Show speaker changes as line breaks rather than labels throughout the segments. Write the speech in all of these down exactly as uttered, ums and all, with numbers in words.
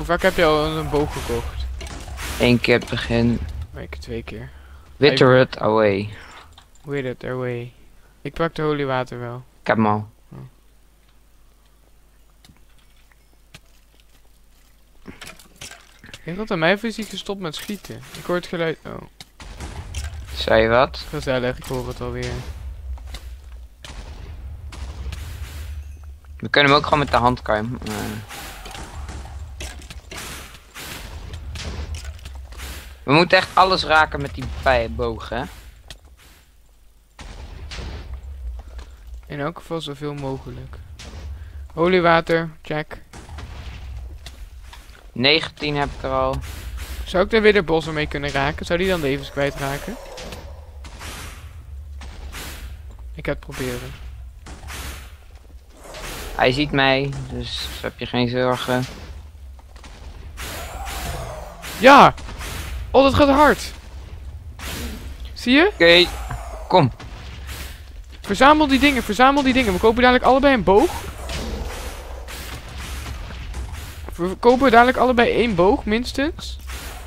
Hoe vaak heb je al een boog gekocht?
Eén keer het begin.
Ik twee keer.
Witherud away.
With it away. Ik pak de oliewater wel.
Ik heb hem al.
Ik denk dat aan mij fysiek gestopt met schieten. Ik hoor het geluid. Oh,
Zei je wat?
gezellig. Ik hoor het alweer.
We kunnen hem ook gewoon met de handkam. Uh. We moeten echt alles raken met die bijbogen, hè?
In elk geval zoveel mogelijk. Oliewater, check.
negentien heb ik er al.
Zou ik er weer de bossen mee kunnen raken? Zou die dan levens kwijtraken? Ik ga het proberen.
Hij ziet mij, dus heb je geen zorgen.
Ja! Oh, dat gaat hard! Zie je?
Oké, okay. Kom.
Verzamel die dingen, verzamel die dingen. We kopen dadelijk allebei een boog. We kopen dadelijk allebei één boog, minstens.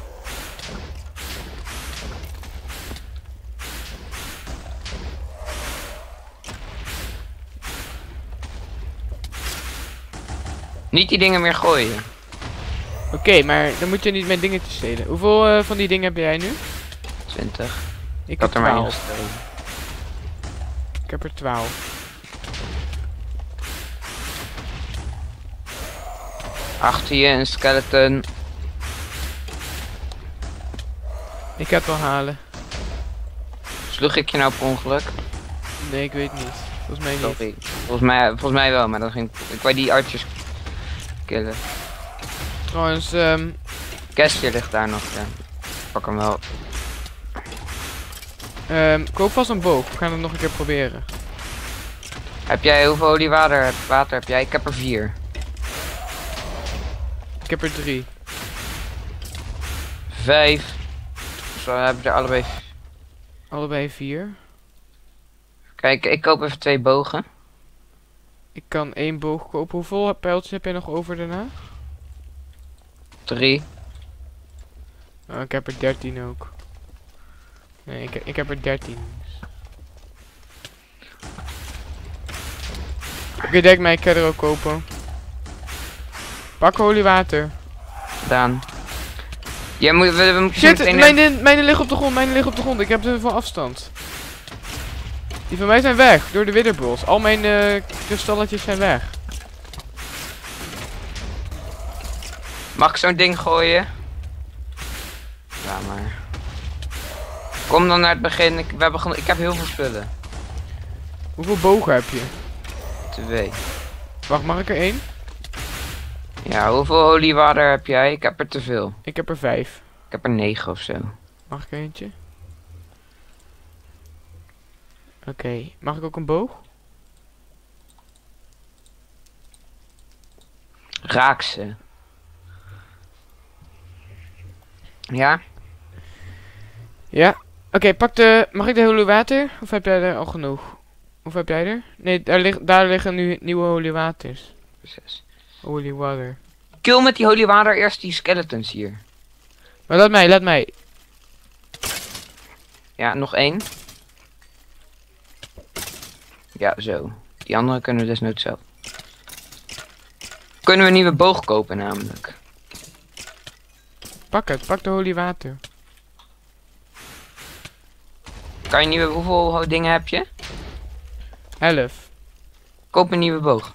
Niet die dingen meer gooien.
Oké, okay, maar dan moet je niet mijn dingetjes stelen. Hoeveel uh, van die dingen heb jij nu?
twintig.
Ik,
Ik
heb
had er maar één
twaalf.
gestolen.
Ik heb er twaalf.
Achter je een skeleton.
Ik ga het wel halen.
Sloeg ik je nou per ongeluk?
Nee, ik weet niet. Volgens mij niet.
Sorry. Volgens mij, volgens mij wel, maar dan ging ik wou die archers killen.
Trouwens, um...
Kastje ligt daar nog, ja. Pak hem wel.
Um, koop vast een boog. We gaan het nog een keer proberen.
Heb jij hoeveel oliewater water heb jij? Ik heb er vier.
Ik heb er drie.
Vijf. Zo hebben we er allebei.
Allebei vier.
Kijk, ik koop even twee bogen.
Ik kan één boog kopen. Hoeveel pijltjes heb jij nog over daarna?
Drie.
Oh, ik heb er dertien ook. Nee, ik, ik heb er dertien. Oké, okay, denk mij, ik ga er ook kopen. Pak oliewater.
Gedaan. Jij moet, we, we moeten
Shit,
meteen
mijn, mijn liggen op de grond, mijn liggen op de grond. Ik heb ze van afstand. Die van mij zijn weg, door de witherballs. Al mijn uh, kristalletjes zijn weg.
Mag ik zo'n ding gooien? Ja, maar. Kom dan naar het begin. Ik, we hebben ik heb heel veel spullen.
Hoeveel bogen heb je?
Twee.
Wacht, mag ik er één?
Ja, hoeveel oliewater heb jij? Ik heb er te veel.
Ik heb er vijf.
Ik heb er negen of zo.
Mag ik er eentje? Oké, okay. Mag ik ook een boog?
Raak ze. Ja?
Ja. Oké, okay, pak de... Mag ik de oliewater? Of heb jij er al genoeg? Of heb jij er? Nee, daar, lig, daar liggen nu nieuwe oliewaters.
Precies.
Oliewater.
Kill met die oliewater eerst die skeletons hier.
Maar laat mij, laat mij.
Ja, nog één. Ja, zo. Die andere kunnen we desnoods zelf. Kunnen we een nieuwe boog kopen namelijk.
Pak het, pak de oliewater.
Kan je nieuwe, hoeveel dingen heb je?
elf.
Koop een nieuwe boog.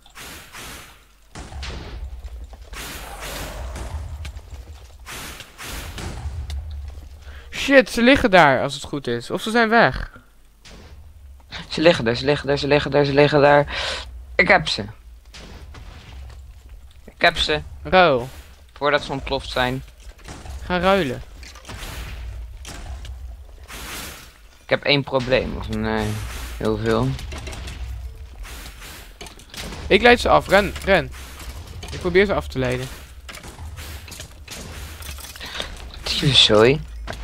Shit, ze liggen daar als het goed is. Of ze zijn weg.
Ze liggen daar, ze liggen daar, ze liggen daar, ze liggen daar. Ik heb ze. Ik heb ze.
Ruil.
Voordat ze ontploft zijn.
Ga ruilen.
Ik heb één probleem. Of nee, heel veel.
Ik leid ze af. Ren, ren. Ik probeer ze af te leiden.
Sorry.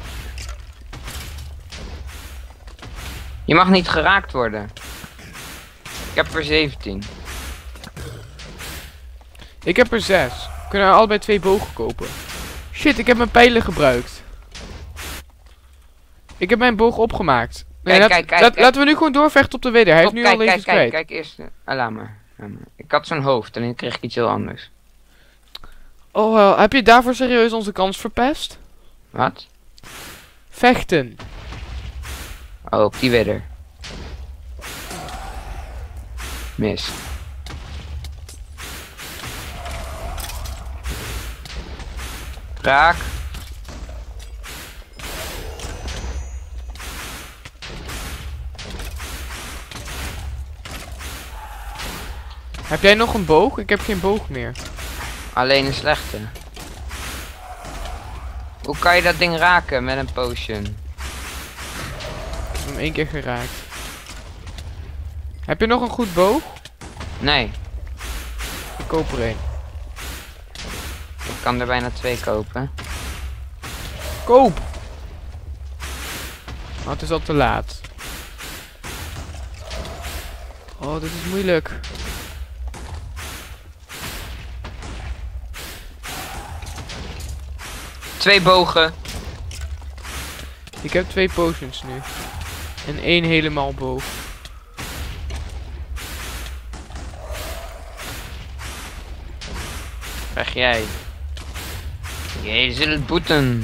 Je mag niet geraakt worden. Ik heb er zeventien.
Ik heb er zes. We kunnen allebei twee bogen kopen. Shit, ik heb mijn pijlen gebruikt. Ik heb mijn boog opgemaakt. Nee,
Kijk,
laat-
kijk, kijk,
laat-
kijk.
Laten we nu gewoon doorvechten op de wedder. Hij
Stop,
heeft nu al
kijk,
levens
kijk, kijk,
kwijt.
kijk eerst. Ah, laat maar. Laat maar. Ik had zo'n hoofd en dan kreeg ik iets heel anders.
Oh, wel. Heb je daarvoor serieus onze kans verpest?
Wat?
Vechten.
Oh, op die wedder. Mis. Raak.
Heb jij nog een boog? Ik heb geen boog meer.
Alleen een slechte. Hoe kan je dat ding raken met een potion?
Ik heb hem één keer geraakt. Heb je nog een goed boog?
Nee,
Ik koop er één.
ik kan er bijna twee kopen.
Koop! Maar het is al te laat. Oh, dit is moeilijk.
Twee bogen.
Ik heb twee potions nu. En één helemaal boog.
Krijg jij. Jij zult boeten.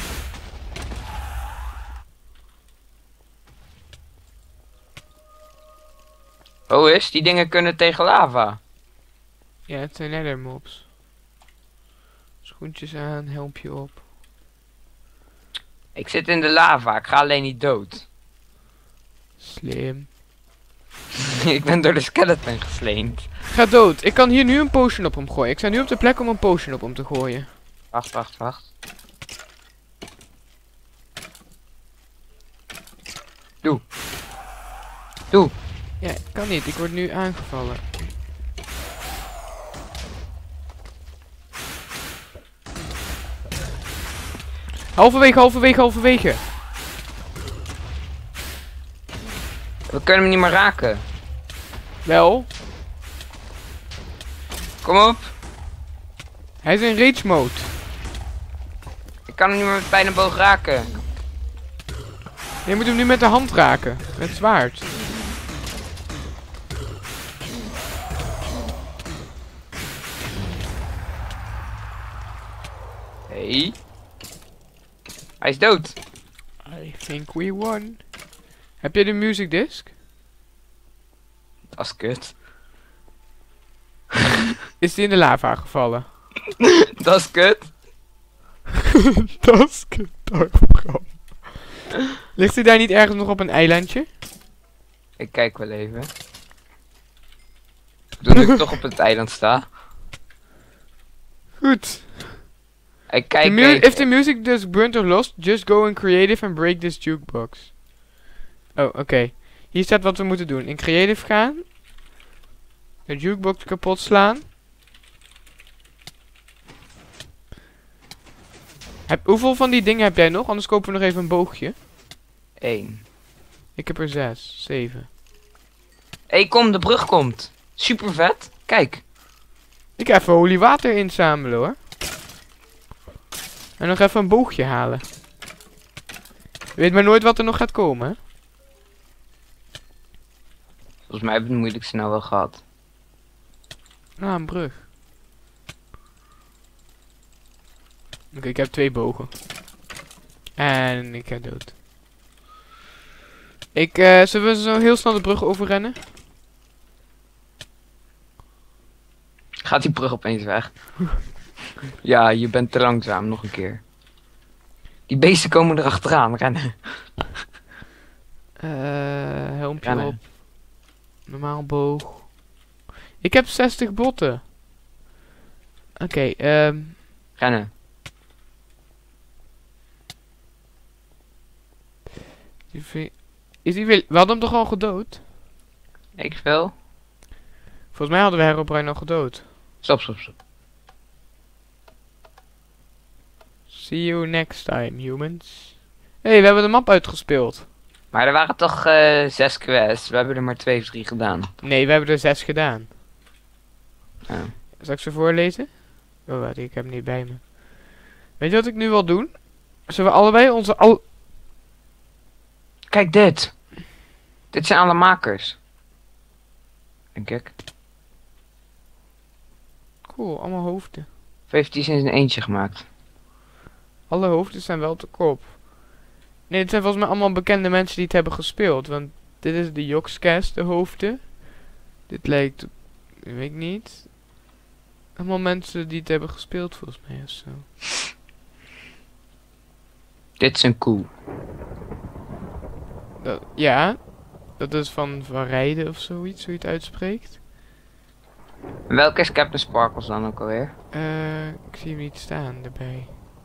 Oh is, die dingen kunnen tegen lava.
Ja, het zijn nether mobs. Schoentjes aan, helmpje op.
Ik zit in de lava, ik ga alleen niet dood.
Slim.
Ik ben door de skeleton gesleend.
Ga dood. Ik kan hier nu een potion op hem gooien. Ik sta nu op de plek om een potion op hem te gooien.
Wacht, wacht, wacht. Doe. Doe.
Ja, kan niet. Ik word nu aangevallen. Halverwege, halverwege, halverwege.
We kunnen hem niet meer raken.
Wel.
Kom op.
Hij is in rage mode.
Ik kan hem niet meer met pijn en boog raken.
Je moet hem nu met de hand raken. Met het zwaard.
Hey. Hij is dood.
I think we won. Heb je de music disc?
Dat is kut.
Is die in de lava gevallen?
Dat is kut.
Dat is kut. Ligt hij daar niet ergens nog op een eilandje?
Ik kijk wel even. Toen ik toch op het eiland sta.
Goed.
Ik
The
kijk
mu-
even.
if the music disc burnt or lost, just go in creative and break this jukebox. Oh, oké. Okay. Hier staat wat we moeten doen. In creative gaan. De jukebox kapot slaan. Heb, hoeveel van die dingen heb jij nog? Anders kopen we nog even een boogje.
Eén.
Ik heb er zes, zeven.
Hé, hey, kom, de brug komt. Super vet. Kijk.
Ik ga even holy water inzamelen hoor. En nog even een boogje halen. Je weet maar nooit wat er nog gaat komen, hè?
Volgens mij hebben we het moeilijkste nou wel gehad.
Ah, een brug. Oké, okay, ik heb twee bogen. En ik ga dood. Ik, uh, zullen we zo heel snel de brug overrennen?
Gaat die brug opeens weg? Ja, je bent te langzaam. Nog een keer. Die beesten komen er achteraan. Rennen.
Eh, uh, helmpje
Rennen.
op. Normaal boog. Ik heb zestig botten. Oké, okay, ehm... Um,
Rennen.
Is hij weer... We hadden hem toch al gedood?
Ik veel.
Volgens mij hadden we Herobrine al gedood.
Stop, stop, stop.
See you next time, humans. Hé, hey, we hebben de map uitgespeeld.
Maar er waren toch uh, zes quests. We hebben er maar twee of drie gedaan.
Nee, we hebben er zes gedaan.
Oh.
Zal ik ze voorlezen? Oh, wat, ik heb hem niet bij me. Weet je wat ik nu wil doen? Zullen we allebei onze al...
Kijk dit. Dit zijn alle makers. Denk ik.
Cool, allemaal hoofden.
Of heeft hij ze in zijn eentje gemaakt?
Alle hoofden zijn wel te koop. Nee, het zijn volgens mij allemaal bekende mensen die het hebben gespeeld. Want dit is de Jokscast, de hoofden. Dit lijkt... Weet ik niet. Allemaal mensen die het hebben gespeeld volgens mij of zo.
Dit is een koe.
Dat, ja. Dat is van Van Rijden of zoiets, hoe je het uitspreekt.
Welke is Captain Sparkles dan ook alweer?
Eh, ik zie hem niet staan erbij.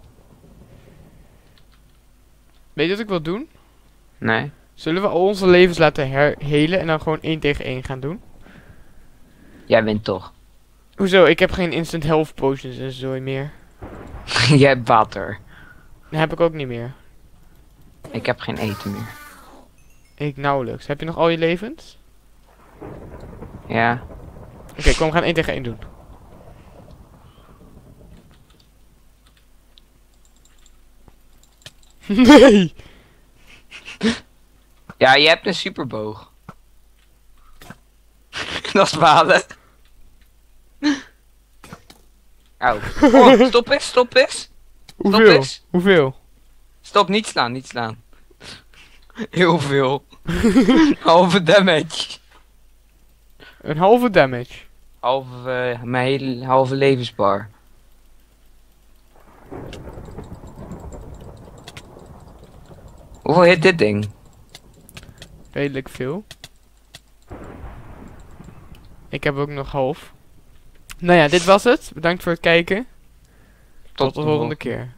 Weet je wat ik wil doen?
Nee.
Zullen we al onze levens laten herhelen en dan gewoon één tegen één gaan doen?
Jij wint toch?
Hoezo? Ik heb geen instant health potions en zo meer.
Jij hebt water.
Dat heb ik ook niet meer.
Ik heb geen eten meer.
Ik nauwelijks. Heb je nog al je levens?
Ja.
Oké, okay, kom, we gaan één tegen één doen. Nee!
Ja, je hebt een superboog. Dat is balen. Auw. Oh, stop eens, stop eens.
Hoeveel?
eens.
Hoeveel?
Stop, niet slaan, niet slaan. Heel veel. Halve damage.
Een halve damage.
Halve, uh, mijn hele halve levensbar. Hoeveel hit dit ding?
Redelijk veel. Ik heb ook nog half. Nou ja, dit was het. Bedankt voor het kijken. Tot, Tot de volgende keer.